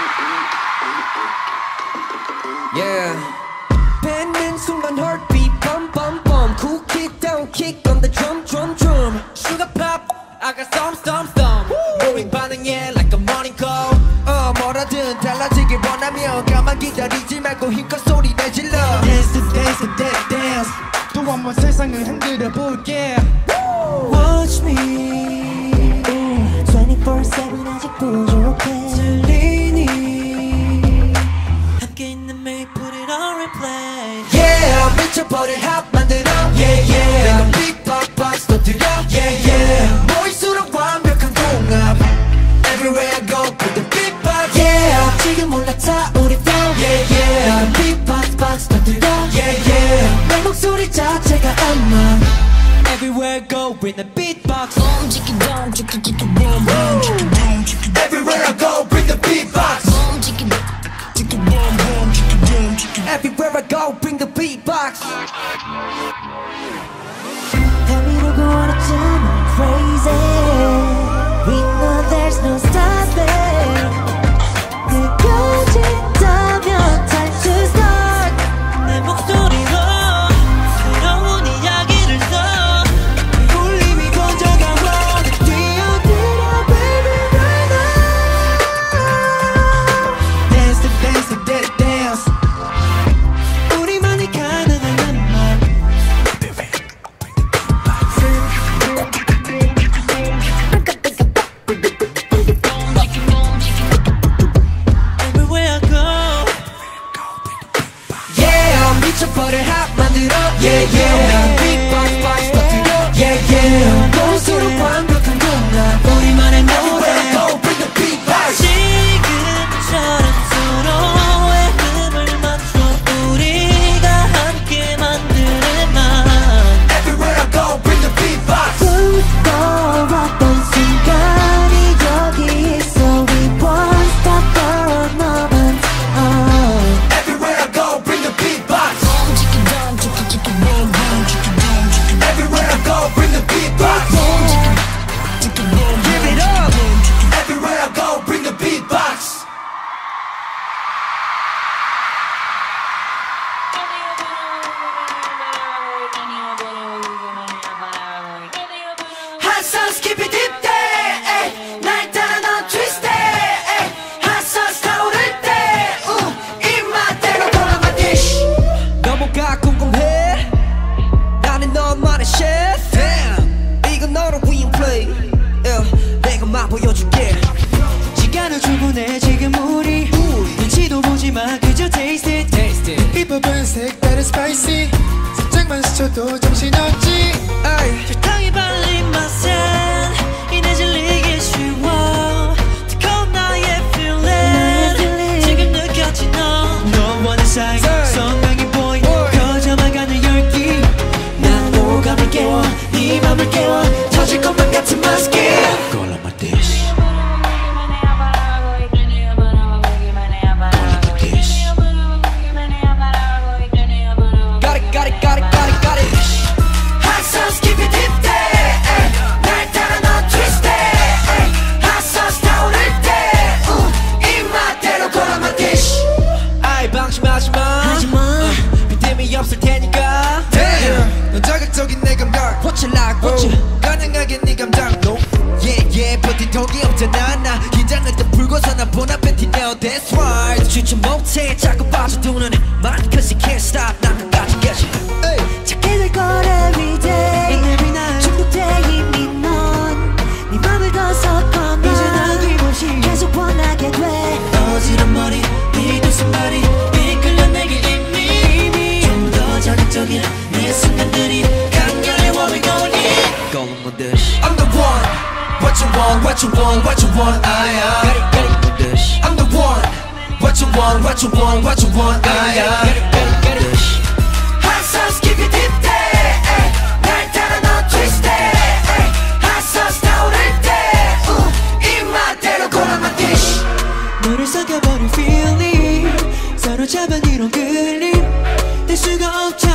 Yeah. 뱉는 순간 heartbeat bum bum bum. Cool kick down kick on the drum drum drum. Sugar pop, I got some. Moving 반응해 like a morning call. 뭐라든 달라지길 원하면 가만 기다리지 말고 힘껏 소리 내질러. Dance to dance to dance dance. 또 한 번 세상을 흔들어 볼게. Watch me 24/7 아직 부족해. 들리니 함께 있는 매일 put it on replay. Yeah 미쳐버릴 핫 만들어. Yeah yeah 내가 beatbox 터뜨려. Yeah yeah 모일수록 완벽한 공합. Everywhere I go put the beatbox. Yeah 지금 올라타 우리 flow. Yeah yeah beatbox 터뜨려. Yeah yeah 내 목소리 자체가 아마. Everywhere I go bring the beatbox. Boom chicken boom chicken chicken boom boom chicken boom chicken. Everywhere I go bring the beatbox. Boom chicken chicken boom boom chicken boom chicken. Everywhere I go bring the beatbox. Tell me to go on a time crazy. We know there's no stopping. 느껴진다면 time to start. 내 목소리로 새로운 이야기를 써. 울림이 번져가와 뛰어들어 baby right now. Dance to dance to dance dance. 우리만이 가능한 말. Everywhere I go. Yeah 미쳐버릴 핫 만들어. Yeah yeah beatbox 터뜨려. Yeah yeah 모습으로 완벽한 공간. 우리만의 Everywhere I 노래. go bring the beatbox. 지금처럼 서로의 흠을 맞춰 우리가 함께 만드는 말. Everywhere I go bring the beatbox. 꿈꿔왔던 순간이 여기 있어. We won't stop for a moment. Everywhere I go bring the beatbox. Boom chicken boom chicken chicken boom boom chicken boom chicken. Everywhere I go bring the beatbox. Boom chicken chicken boom. Give it up. Everywhere I go bring the beatbox. Hot sauce keep it deep day. 날 따라 넌 twist day. Hot sauce 타오를 때 입맛대로 돌아만 dish. 너무가 궁금해. 나는 너만의 chef. Damn 이건 너를 위한 play. 내가 맛 보여줄게. 시간은 충분해 지금 우리 눈치도 보지마 그저 taste it. 비법은 색다른 spicy. 살짝만 스쳐도 정신없지. 설탕이 발린 맛엔 이내 질리기 쉬워. 뜨거운 나의 feeling 지금 느껴지 너와의 사이 선명히 보인 커져만 가는 열기. 난 오감을 깨워 네 맘을 깨워 터질 것만 같은 마스크. All on my dish. Got it. Hot sauce keep it deep day. 날 따라 넌 twist day. Hot sauce 타오를 때 입맛대로 돌아만 dish. 아이 방심하지 마. 믿음이 없을 테니까. Damn 넌 자극적인 내 감각. Watch it like watch it. 가능하게 네 감당. No yeah 버틴 독이 없잖아. 나 긴장을 또 풀고서 나 본 앞에 튀냐. That's right 주체 못해 자꾸 빠져드는 만 cause you can't stop 난 끝까지. 찾게 될 거래 every day. 중독돼 이미 넌. 네 맘을 더 섞어놔. 이제 난 뒤없이 계속 원하게 돼. 어지런 머리 네 두 손발이 이끌려 내게 이미 좀 더 자극적인 내 순간들이 강렬해 what we gon' need. Go on my dish. I'm the one. What you want, what you want, what you want, got it, my dish. I'm the one. What you want, what you want, what you want, got it, dish. Hot sauce keep it deep day. 날 따라 넌 twist day. Hot sauce 타오를 때 입맛대로 골라만 dish. 너를 섞여버린 feeling 사로잡은 이런 끌림 뗄 수가 없잖아.